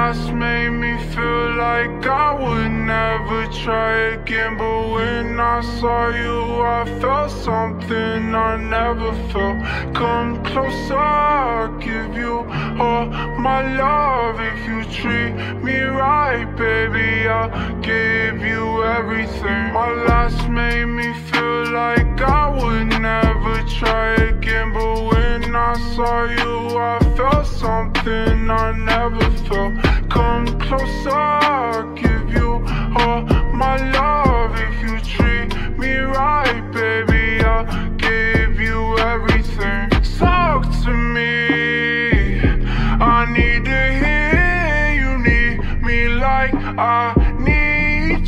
last made me feel like I would never try again. But when I saw you, I felt something I never felt. Come closer, I'll give you all my love. If you treat me right, baby, I'll give you everything. My last made me feel like I would never try again. But when I saw you, I felt something I never felt. Come closer, I'll give you all my love. If you treat me right, baby, I'll give you everything. Talk to me, I need to hear you need me like I need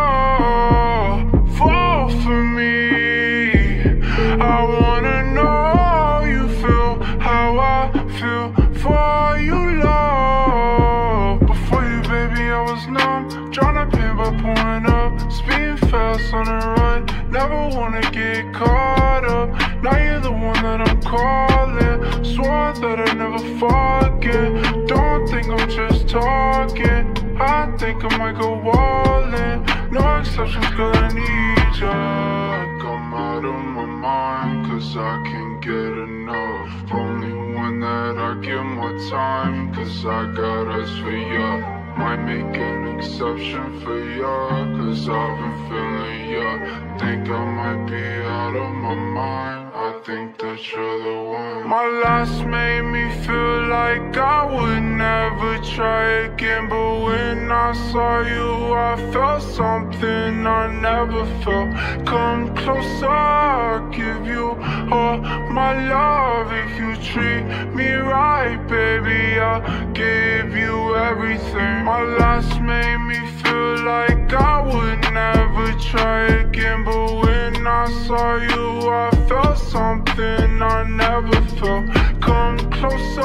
you. Fall for me, I wanna know you feel how I feel for you, love. Before you, baby, I was numb, tryna pain by pouring up, speeding fast on the run, never wanna get caught up. Now you're the one that I'm calling, swore that I'd never forget. Don't think I'm just talking, I think I might go all in. No exceptions, girl, I need ya. I'm out of my mind, cause I can't get enough. Only one that I give my time, cause I got us for ya. Might make an exception for ya, cause I've been feeling ya. Think I might be out of my mind, I think that you're the one. My last made me feel like I would never try again. But when I saw you, I felt something I never felt. Come closer, I'll give you all my love. If you treat me right, baby, I'll give you everything. My last made me feel like I would never try again. But when I saw you, I felt something I never felt. Come closer,